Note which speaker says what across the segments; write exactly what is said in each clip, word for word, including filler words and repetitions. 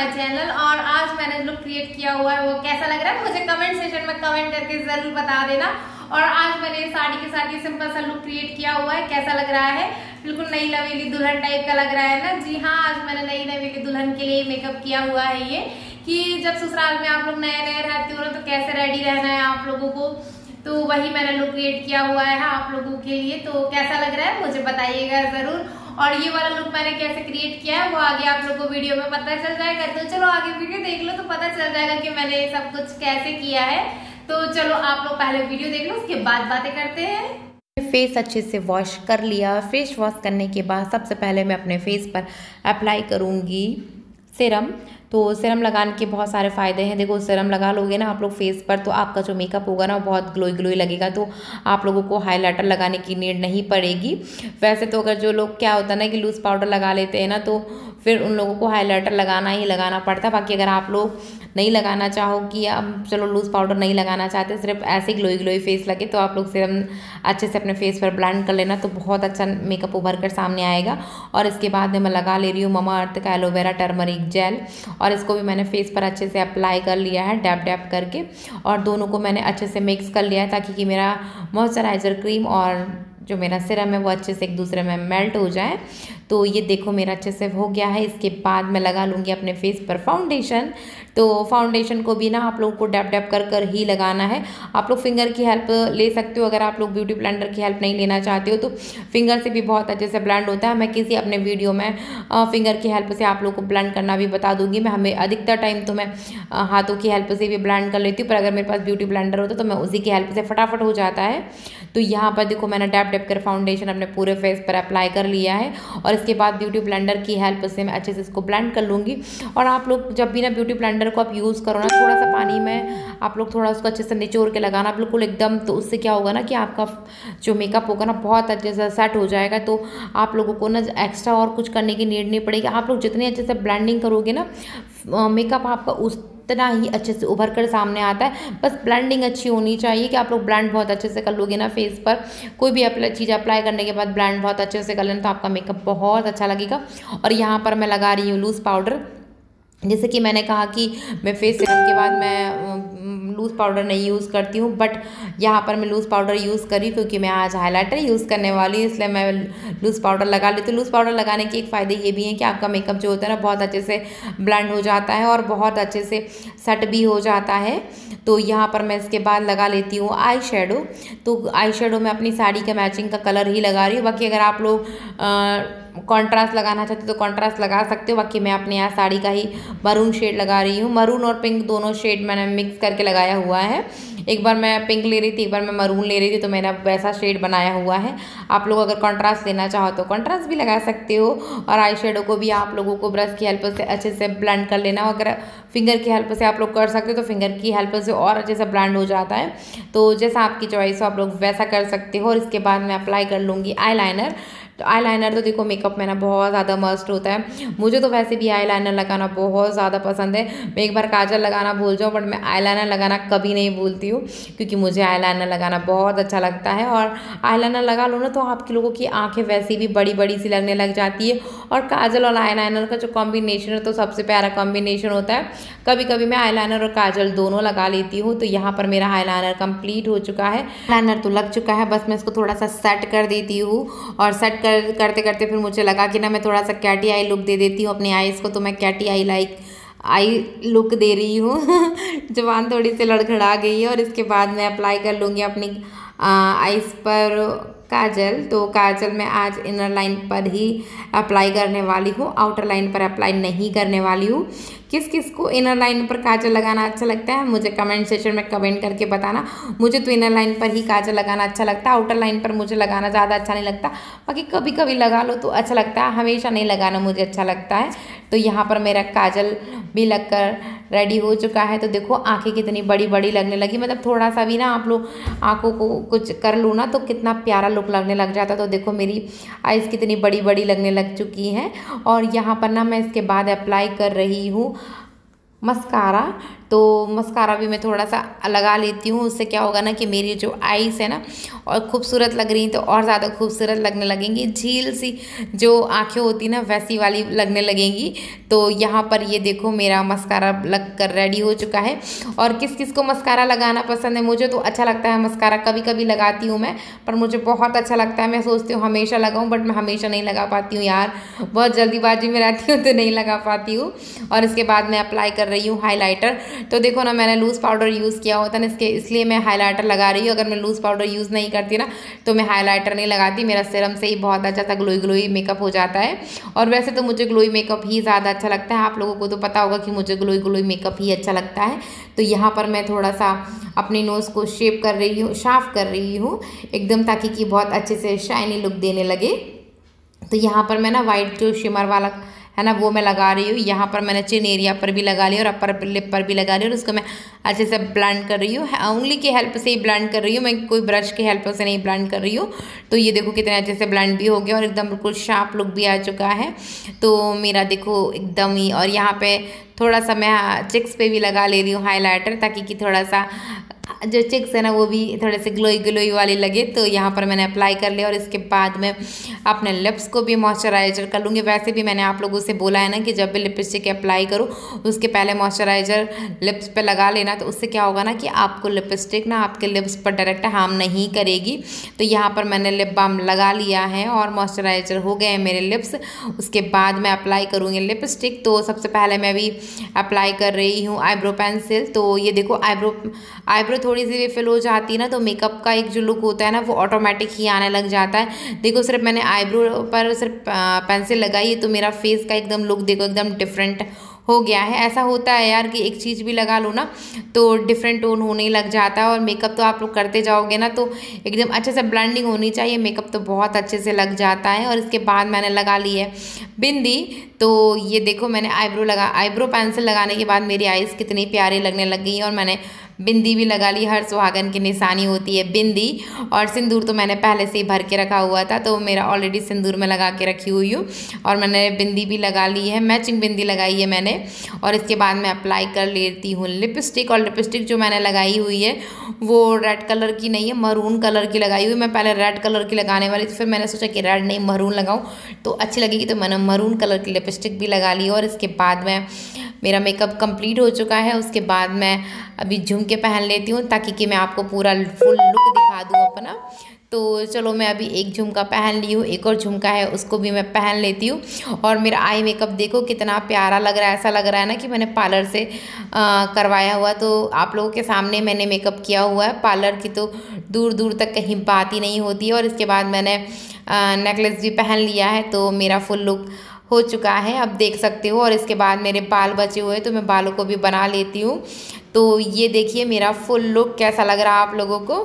Speaker 1: My channel. और आज मैंने लुक क्रिएट किया हुआ है, वो कैसा लग रहा है मुझे कमेंट सेशन में कमेंट करके जरूर बता देना। और आज मैंने साड़ी के साथ ये सिंपल सा लुक क्रिएट किया हुआ है, कैसा लग रहा है? बिल्कुल नई नवेली दुल्हन टाइप का लग रहा है ना। जी हाँ, आज मैंने नई नवेली दुल्हन के लिए मेकअप किया हुआ है ये, कि जब ससुराल में आप लोग नए नए रहते हो तो कैसे रेडी रहना है आप लोगों को, तो वही मैंने लुक क्रिएट किया हुआ है आप लोगों के लिए। तो कैसा लग रहा है मुझे बताइएगा जरूर। और ये वाला लुक मैंने कैसे क्रिएट किया है वो आगे आप लोगों को वीडियो में पता चल जाएगा। तो चलो आगे वीडियो देख लो तो पता चल जाएगा कि मैंने ये सब कुछ कैसे किया है। तो चलो आप लोग पहले वीडियो देख लो, उसके बाद बातें करते हैं।
Speaker 2: फेस अच्छे से वॉश कर लिया। फेस वॉश करने के बाद सबसे पहले मैं अपने फेस पर अप्लाई करूँगी सीरम। तो सीरम लगाने के बहुत सारे फ़ायदे हैं। देखो, सीरम लगा लोगे ना आप लोग फेस पर तो आपका जो मेकअप होगा ना बहुत ग्लोई ग्लोई लगेगा। तो आप लोगों को हाइलाइटर लगाने की नीड नहीं पड़ेगी। वैसे तो अगर जो लोग क्या होता है ना कि लूज़ पाउडर लगा लेते हैं ना तो फिर उन लोगों को हाइलाइटर लगाना ही लगाना पड़ता है। बाकी अगर आप लोग नहीं लगाना चाहो कि अब चलो लूज़ पाउडर नहीं लगाना चाहते, सिर्फ ऐसे ग्लोई ग्लोई फेस लगे, तो आप लोग सीरम अच्छे से अपने फेस पर ब्लेंड कर लेना तो बहुत अच्छा मेकअप उभर कर सामने आएगा। और इसके बाद में मैं लगा ले रही हूँ ममा अर्थ का एलोवेरा टर्मरिक जेल, और इसको भी मैंने फेस पर अच्छे से अप्लाई कर लिया है डैप डैप करके। और दोनों को मैंने अच्छे से मिक्स कर लिया है ताकि कि मेरा मॉइस्चराइज़र क्रीम और जो मेरा सीरम है वो अच्छे से एक दूसरे में मेल्ट हो जाए। तो ये देखो मेरा अच्छे से हो गया है। इसके बाद मैं लगा लूँगी अपने फेस पर फाउंडेशन। तो फाउंडेशन को भी ना आप लोगों को डैप डैप कर कर ही लगाना है। आप लोग फिंगर की हेल्प ले सकते हो, अगर आप लोग ब्यूटी ब्लेंडर की हेल्प नहीं लेना चाहते हो तो फिंगर से भी बहुत अच्छे से ब्लेंड होता है। मैं किसी अपने वीडियो में फिंगर की हेल्प से आप लोग को ब्लेंड करना भी बता दूंगी। मैं हमें अधिकतर टाइम तो मैं हाथों की हेल्प से भी ब्लेंड कर लेती हूँ, पर अगर मेरे पास ब्यूटी ब्लेंडर होता तो मैं उसी की हेल्प से फटाफट हो जाता है। तो यहाँ पर देखो मैंने डैप डैप कर फाउंडेशन अपने पूरे फेस पर अप्लाई कर लिया है, और इसके बाद ब्यूटी ब्लेंडर की हेल्प से मैं अच्छे से इसको ब्लेंड कर लूँगी। और आप लोग जब भी ना ब्यूटी ब्लेंडर को आप यूज़ करो ना, थोड़ा सा पानी में आप लोग थोड़ा उसको अच्छे से निचोड़ के लगाना बिल्कुल एकदम। तो उससे क्या होगा ना कि आपका जो मेकअप होगा ना बहुत अच्छे से सेट हो जाएगा। तो आप लोगों को ना एक्स्ट्रा और कुछ करने की नीड नहीं पड़ेगी। आप लोग जितने अच्छे से ब्लेंडिंग करोगे ना मेकअप आपका उस इतना ही अच्छे से उभर कर सामने आता है। बस ब्लेंडिंग अच्छी होनी चाहिए कि आप लोग ब्लेंड बहुत अच्छे से कर लोगे ना फेस पर। कोई भी अप्लाई चीज़ अप्लाई करने के बाद ब्लेंड बहुत अच्छे से कर लेना तो आपका मेकअप बहुत अच्छा लगेगा। और यहाँ पर मैं लगा रही हूँ लूज़ पाउडर। जैसे कि मैंने कहा कि मैं फेस सीरम के बाद मैं लूज़ पाउडर नहीं यूज़ करती हूँ, बट यहाँ पर मैं लूज़ पाउडर यूज़ करी क्योंकि मैं आज हाइलाइटर यूज़ करने वाली हूँ, इसलिए मैं लूज़ पाउडर लगा लेती हूँ। लूज़ पाउडर लगाने के एक फ़ायदे ये भी हैं कि आपका मेकअप जो होता है ना बहुत अच्छे से ब्लेंड हो जाता है और बहुत अच्छे से सेट भी हो जाता है। तो यहाँ पर मैं इसके बाद लगा लेती हूँ आई शेडो। तो आई शेडो में अपनी साड़ी का मैचिंग का कलर ही लगा रही हूँ। बाकी अगर आप लोग कॉन्ट्रास्ट लगाना चाहते हो तो कॉन्ट्रास्ट लगा सकते हो। बाकी मैं अपने यहाँ साड़ी का ही मरून शेड लगा रही हूँ। मरून और पिंक दोनों शेड मैंने मिक्स करके लगाया हुआ है। एक बार मैं पिंक ले रही थी, एक बार मैं मरून ले रही थी, तो मैंने वैसा शेड बनाया हुआ है। आप लोग अगर कॉन्ट्रास्ट लेना चाहो तो कॉन्ट्रास्ट भी लगा सकते हो। और आई शेडो को भी आप लोगों को ब्रश की हेल्प से अच्छे से ब्लेंड कर लेना। अगर फिंगर की हेल्प से आप लोग कर सकते हो तो फिंगर की हेल्प से और अच्छे से ब्लेंड हो जाता है। तो जैसा आपकी चॉइस हो आप लोग वैसा कर सकते हो। और इसके बाद मैं अप्लाई कर लूँगी आई लाइनर। तो आई लाइनर तो देखो मेकअप में ना बहुत ज़्यादा मस्ट होता है। मुझे तो वैसे भी आई लाइनर लगाना बहुत ज़्यादा पसंद है। मैं एक बार काजल लगाना भूल जाऊँ बट मैं आई लाइनर लगाना कभी नहीं भूलती हूँ, क्योंकि मुझे आई लाइनर लगाना बहुत अच्छा लगता है। और आई लाइनर लगा लो ना तो आप लोगों की आंखें वैसे भी बड़ी बड़ी सी लगने लग जाती है। और काजल और आई लाइनर का जो कॉम्बिनेशन है तो सबसे प्यारा कॉम्बिनेशन होता है। कभी कभी मैं आई लाइनर और काजल दोनों लगा लेती हूँ। तो यहाँ पर मेरा आई लाइनर कम्प्लीट हो चुका है। लाइनर तो लग चुका है, बस मैं इसको थोड़ा सा सेट कर देती हूँ। और सेट कर करते करते फिर मुझे लगा कि ना मैं थोड़ा सा कैटी आई लुक दे देती हूँ अपनी आईज़ को। तो मैं catty eye like eye look दे रही हूँ। जबान थोड़ी सी लड़खड़ा गई है। और इसके बाद मैं अप्लाई कर लूँगी अपनी आईज़ पर काजल। तो काजल मैं आज इनर लाइन पर ही अप्लाई करने वाली हूँ, आउटर लाइन पर अप्लाई नहीं करने वाली हूँ। किस किस को इनर लाइन पर काजल लगाना अच्छा लगता है मुझे कमेंट सेक्शन में कमेंट करके बताना। मुझे तो इनर लाइन पर ही काजल लगाना अच्छा लगता है, आउटर लाइन पर मुझे लगाना ज़्यादा अच्छा नहीं लगता। बाकी कभी कभी लगा लो तो अच्छा लगता है, हमेशा नहीं लगाना मुझे अच्छा लगता है। तो यहाँ पर मेरा काजल भी लगकर रेडी हो चुका है। तो देखो आंखें कितनी बड़ी बड़ी लगने लगी, मतलब थोड़ा सा भी ना आप लोग आंखों को कुछ कर लो ना तो कितना प्यारा लुक लगने लग जाता। तो देखो मेरी आईज़ कितनी बड़ी बड़ी लगने लग चुकी हैं। और यहाँ पर ना मैं इसके बाद अप्लाई कर रही हूँ मस्कारा। तो मस्कारा भी मैं थोड़ा सा लगा लेती हूँ। उससे क्या होगा ना कि मेरी जो आईज है ना और खूबसूरत लग रही तो और ज़्यादा खूबसूरत लगने लगेंगी, झील सी जो आंखें होती ना वैसी वाली लगने लगेंगी। तो यहाँ पर ये देखो मेरा मस्कारा लग कर रेडी हो चुका है। और किस किस को मस्कारा लगाना पसंद है, मुझे तो अच्छा लगता है मस्कारा, कभी कभी लगाती हूँ मैं, पर मुझे बहुत अच्छा लगता है। मैं सोचती हूँ हमेशा लगाऊँ, बट मैं हमेशा नहीं लगा पाती हूँ यार, बहुत जल्दीबाजी में रहती हूँ तो नहीं लगा पाती हूँ। और इसके बाद मैं अप्लाई कर रही हूँ हाईलाइटर। तो देखो ना मैंने लूज़ पाउडर यूज़ किया होता ना इसके, इसलिए मैं हाईलाइटर लगा रही हूँ। अगर मैं लूज़ पाउडर यूज़ नहीं करती ना तो मैं हाईलाइटर नहीं लगाती। मेरा सीरम से ही बहुत अच्छा सा ग्लोई ग्लोई मेकअप हो जाता है। और वैसे तो मुझे ग्लोई मेकअप ही ज़्यादा अच्छा लगता है, आप लोगों को तो पता होगा कि मुझे ग्लोई ग्लोई मेकअप ही अच्छा लगता है। तो यहाँ पर मैं थोड़ा सा अपनी नोज़ को शेप कर रही हूँ, साफ कर रही हूँ एकदम, ताकि कि बहुत अच्छे से शाइनी लुक देने लगे। तो यहाँ पर मैं ना वाइट जो शिमर वाला है ना वो मैं लगा रही हूँ। यहाँ पर मैंने चिन एरिया पर भी लगा लिया और अपर लिप पर भी लगा लिया और उसको मैं अच्छे से ब्लेंड कर रही हूँ। उंगली की हेल्प से ही ब्लेंड कर रही हूँ मैं, कोई ब्रश की हेल्प से नहीं ब्लेंड कर रही हूँ। तो ये देखो कितने अच्छे से ब्लेंड भी हो गया और एकदम बिल्कुल शार्प लुक भी आ चुका है। तो मेरा देखो एकदम ही, और यहाँ पे थोड़ा सा मैं चिक्स पे भी लगा ले रही हूँ हाईलाइटर, ताकि कि थोड़ा सा जो चिक्स है ना वो भी थोड़े से ग्लोई ग्लोई वाली लगे। तो यहाँ पर मैंने अप्लाई कर लिया और इसके बाद मैं अपने लिप्स को भी मॉइस्चराइजर कर लूँगी। वैसे भी मैंने आप लोगों से बोला है ना कि जब भी लिपस्टिक अप्लाई करो उसके पहले मॉइस्चराइजर लिप्स पे लगा लेना, तो उससे क्या होगा ना कि आपको लिपस्टिक ना आपके लिप्स पर डायरेक्ट हार्म नहीं करेगी। तो यहाँ पर मैंने लिप बाम लगा लिया है और मॉइस्चराइजर हो गए हैं मेरे लिप्स। उसके बाद मैं अप्लाई करूँगी लिपस्टिक। तो सबसे पहले मैं भी अप्लाई कर रही हूँ आईब्रो पेंसिल। तो ये देखो आईब्रो आईब्रो थोड़ी सी भी फिल हो जाती है ना तो मेकअप का एक जो लुक होता है ना वो ऑटोमेटिक ही आने लग जाता है। देखो सिर्फ मैंने आईब्रो पर सिर्फ पेंसिल लगाई है तो मेरा फेस का एकदम लुक देखो एकदम डिफरेंट हो गया है। ऐसा होता है यार कि एक चीज़ भी लगा लो ना तो डिफरेंट टोन होने लग जाता है। और मेकअप तो आप लोग करते जाओगे ना तो एकदम अच्छे से ब्लेंडिंग होनी चाहिए, मेकअप तो बहुत अच्छे से लग जाता है। और इसके बाद मैंने लगा ली है बिंदी। तो ये देखो मैंने आईब्रो लगा आईब्रो पेंसिल लगाने के बाद मेरी आईज़ कितनी प्यारी लगने लग गई और मैंने बिंदी भी लगा ली। हर सुहागन की निशानी होती है बिंदी। और सिंदूर तो मैंने पहले से ही भर के रखा हुआ था तो मेरा ऑलरेडी सिंदूर में लगा के रखी हुई हूँ। और मैंने बिंदी भी लगा ली है, मैचिंग बिंदी लगाई है मैंने। और इसके बाद मैं अप्लाई कर लेती हूँ लिपस्टिक। और लिपस्टिक जो मैंने लगाई हुई है वो रेड कलर की नहीं है, मरून कलर की लगाई हुई। मैं पहले रेड कलर की लगाने वाली थी, फिर मैंने सोचा कि रेड नहीं मरून लगाऊँ तो अच्छी लगेगी, तो मैंने मरून कलर की लिपस्टिक भी लगा ली। और इसके बाद मैं मेरा मेकअप कंप्लीट हो चुका है। उसके बाद मैं अभी झुमके पहन लेती हूँ ताकि कि मैं आपको पूरा फुल लुक दिखा दूँ अपना। तो चलो मैं अभी एक झुमका पहन ली हूँ, एक और झुमका है उसको भी मैं पहन लेती हूँ। और मेरा आई मेकअप देखो कितना प्यारा लग रहा है, ऐसा लग रहा है ना कि मैंने पार्लर से आ, करवाया हुआ। तो आप लोगों के सामने मैंने मेकअप किया हुआ है, पार्लर की तो दूर दूर तक कहीं बात ही नहीं होती है। और इसके बाद मैंने नेकलेस भी पहन लिया है तो मेरा फुल लुक हो चुका है, अब देख सकते हो। और इसके बाद मेरे बाल बचे हुए तो मैं बालों को भी बना लेती हूँ। तो ये देखिए मेरा फुल लुक कैसा लग रहा है आप लोगों को।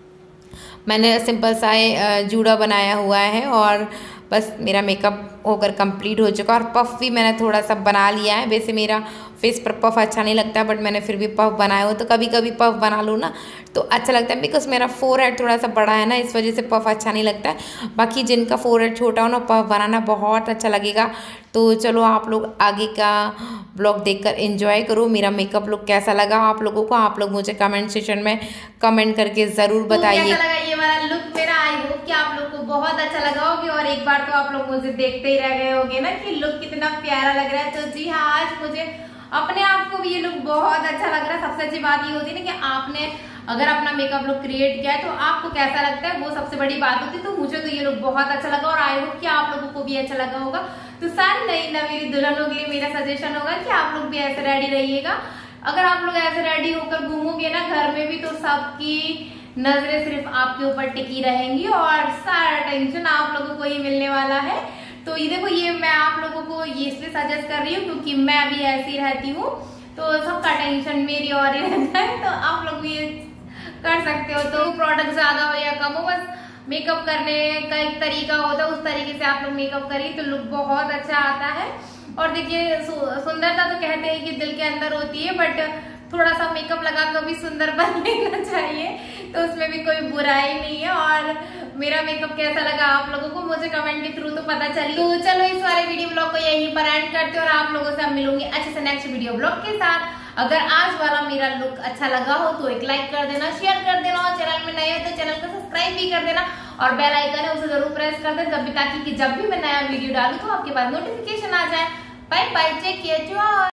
Speaker 2: मैंने सिंपल सा जूड़ा बनाया हुआ है और बस मेरा मेकअप होकर कंप्लीट हो चुका। और पफ भी मैंने थोड़ा सा बना लिया है। वैसे मेरा फेस पर पफ अच्छा नहीं लगता बट मैंने फिर भी पफ बनाया हो, तो कभी कभी पफ बना लूँ ना तो अच्छा लगता है। बिकॉज मेरा फोरहेड थोड़ा सा बड़ा है ना, इस वजह से पफ अच्छा नहीं लगता है। बाकी जिनका फोरहेड छोटा हो ना पफ बनाना बहुत अच्छा लगेगा। तो चलो आप लोग आगे का ब्लॉग देखकर एंजॉय करो। मेरा मेकअप लुक कैसा लगा आप लोगों को, आप लोग मुझे कमेंट सेक्शन में कमेंट करके ज़रूर बताइए।
Speaker 1: कैसा लगा ये वाला लुक मेरा, आई होप कि आप लोग को बहुत अच्छा लगा होगा। और एक बार तो आप लोग मुझे देखते ही रह गए होंगे ना कि लुक कितना प्यारा लग रहा है। तो जी हाँ, आज मुझे अपने आप को भी ये लुक बहुत अच्छा लग रहा है। सबसे अच्छी बात ये होती है ना कि आपने अगर अपना मेकअप लुक क्रिएट किया है तो आपको कैसा लगता है वो सबसे बड़ी बात होती है। तो मुझे तो ये लुक बहुत अच्छा लगा और आई होप कि आप लोगों को भी अच्छा लगा होगा। तो सारी नई नवीली दुल्हनों के लिए मेरा सजेशन होगा कि आप लोग भी ऐसे रेडी रहिएगा। अगर आप लोग ऐसे रेडी होकर घूमोगे ना घर में भी तो सबकी नजरें सिर्फ आपके ऊपर टिकी रहेंगी और सारा टेंशन आप लोगों को ही मिलने वाला है। तो ये देखो ये मैं आप लोगों को ये इसलिए सजेस्ट कर रही हूँ क्योंकि मैं भी ऐसी रहती हूँ तो सबका टेंशन मेरी और ही रहता है। तो आप लोग भी ये कर सकते हो। तो प्रोडक्ट ज्यादा हो या कम हो, बस मेकअप करने का एक तरीका होता है, उस तरीके से आप लोग मेकअप करिए तो लुक बहुत अच्छा आता है। और देखिए सुंदरता तो कहते हैं कि दिल के अंदर होती है, बट थोड़ा सा मेकअप लगा कर भी सुंदर बन लेना चाहिए, तो उसमें भी कोई बुराई नहीं है। और मेरा मेकअप कैसा लगा आप लोगों को मुझे कमेंट के थ्रू तो पता चली। तो चलो इस वाले वीडियो ब्लॉग को यहीं पर एंड करते हैं और आप लोगों से हम मिलूंगी अच्छे से नेक्स्ट वीडियो ब्लॉग के साथ। अगर आज वाला मेरा लुक अच्छा लगा हो तो एक लाइक कर देना, शेयर कर देना, और चैनल में नए हो तो चैनल को सब्सक्राइब भी कर देना और बेल आइकन है उसे जरूर प्रेस कर देना, जब भी ताकि कि जब भी मैं नया वीडियो डालूं तो आपके पास नोटिफिकेशन आ जाए। Bye bye, take care.